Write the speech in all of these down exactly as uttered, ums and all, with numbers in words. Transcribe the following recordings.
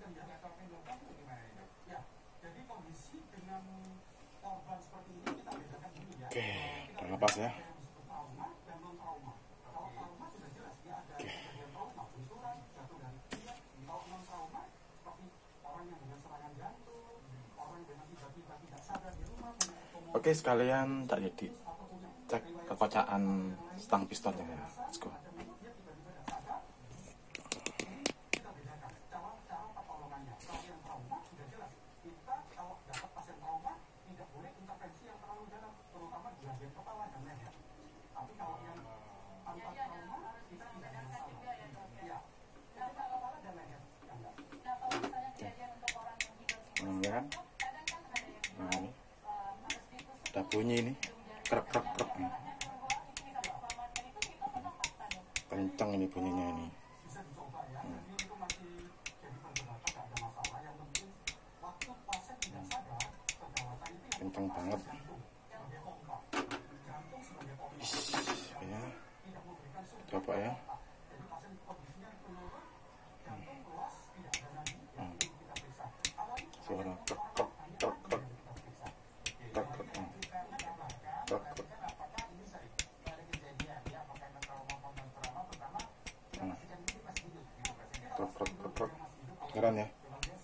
Oke, terlepas ya. Oke. Oke, sekalian tak jadi cek kekocaan stang pistonnya ya. Let's go. Ya. Nah, ini udah bunyi ini, krek krek krek, kencang ini bunyinya ini. Hmm. Kencang banget. Ish, ya. Coba ya. Hmm. Suara krek krek krek krek krek krek krek krek. Hmm. Krek krek krek krek. Keren ya.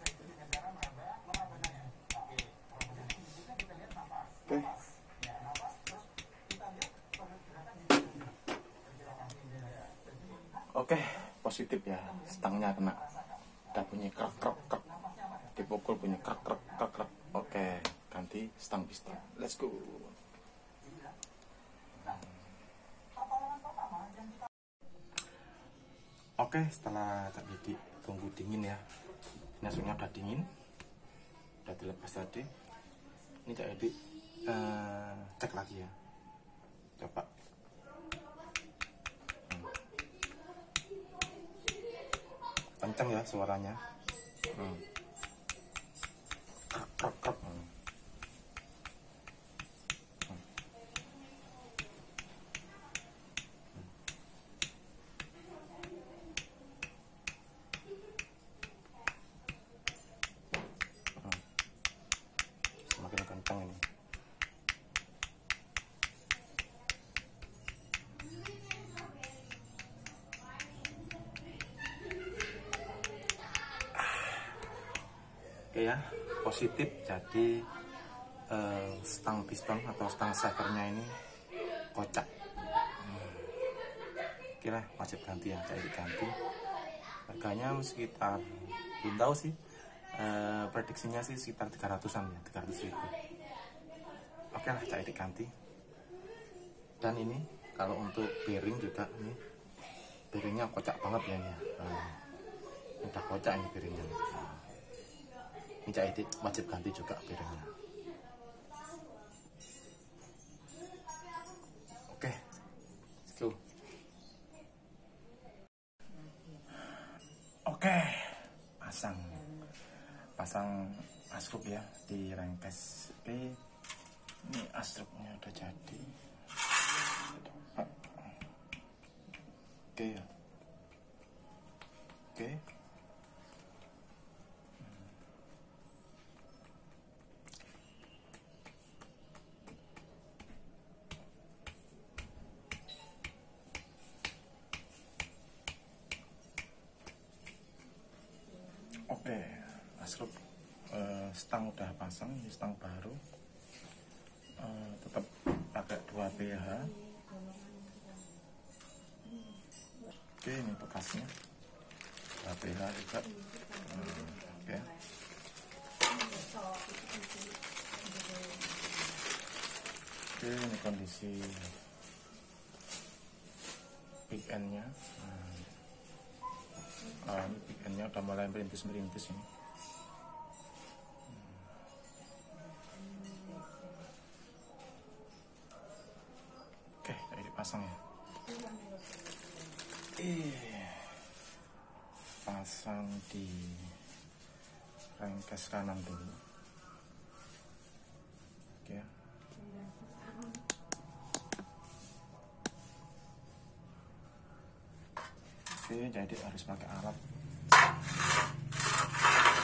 Oke. Oke, positif ya. Stangnya kena. Ada bunyi krek krek krek. Dipukul bunyi krek krek krek krek. Oke, ganti stang piston. Let's go. Oke, setelah terjadi tunggu dingin ya. Ini hasilnya udah dingin. Udah dilepas tadi. Ini jadi uh, cek lagi ya. Coba. Hmm. Kencang ya suaranya. Hmm. Krek krek krek. Hmm. Hmm. Hmm. Semakin kencang ini. Oke ya, positif. Jadi eh, stang piston atau stang shakernya ini kocak. hmm. Kira wajib ganti ya, jadi ganti. Harganya sekitar, belum tahu sih, eh, prediksinya sih sekitar tiga ratusan ya, tiga ratus ribu. Oke lah, jadi diganti. Dan ini kalau untuk bearing juga, ini bearingnya kocak banget ya ini. Nah, udah kocak ini bearingnya. Nah, ini jadi wajib ganti juga bearingnya. Oke, let's go. Oke, pasang pasang asruk ya di rengkes. Oke, ini asruknya udah jadi. Oke ya. Oke. Oke, asruk uh, stang udah pasang, ini stang baru. Uh, tetap pakai dua B H. Oke, ini bekasnya dua B H juga. Hmm, oke. Oke, ini kondisi big end-nya. Nah, uh, ini big end-nya udah mulai merintis-merintis ini. Oke, jadi dipasang ya. Eh, pasang di rengkes kanan dulu. Oke. Oke, jadi harus pakai alat.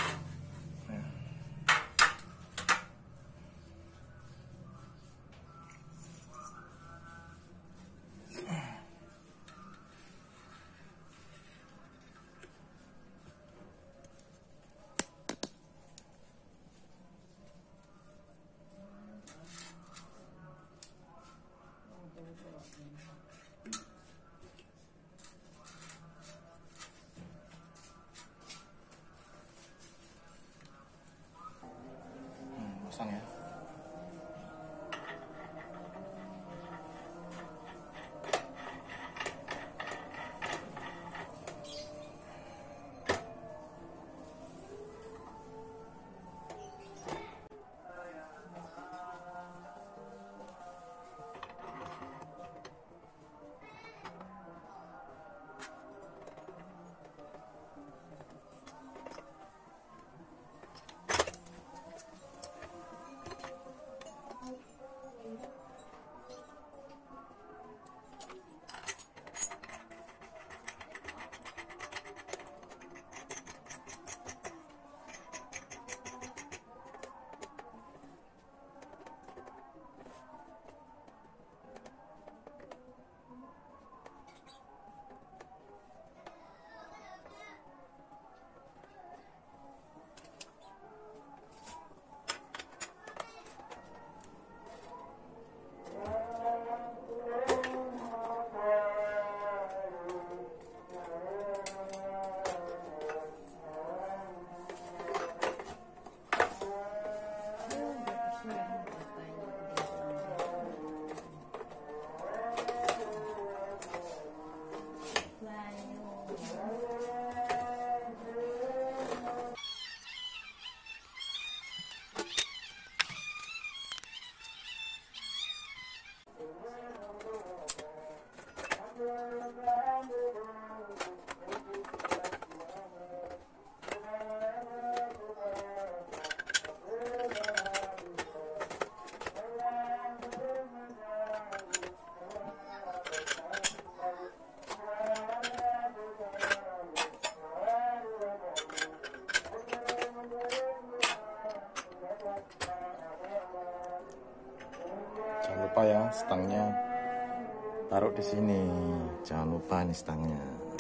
stangnya taruh di sini, jangan lupa nih stangnya.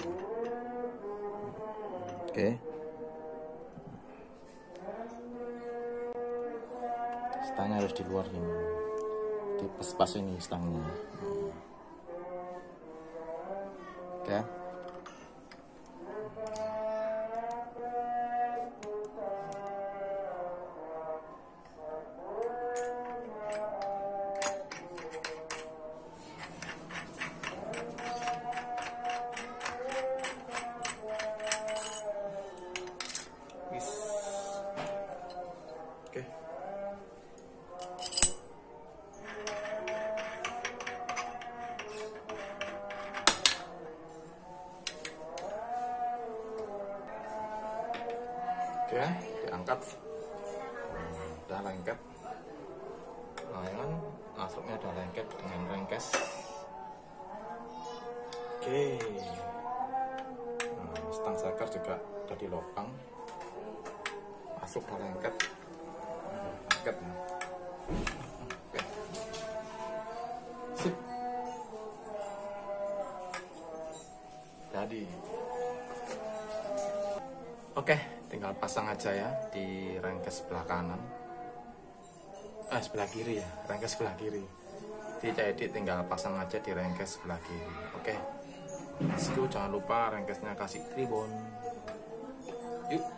Oke, stangnya harus di luar ini, di pas-pas ini stangnya. Oke, Oke. Oke, diangkat. Udah lengket. Layangan masuknya udah lengket dengan rengkes. Oke. Nah, stang sakar juga udah di lubang. Masuk udah lengket. Lengket. Oke. Sip. Jadi. Oke, tinggal pasang aja ya di rengkes sebelah kanan. Eh, sebelah kiri ya, rengkes sebelah kiri. Jadi tinggal pasang aja di rengkes sebelah kiri. Oke. Let's go, jangan lupa rengkesnya kasih tribon. Yuk.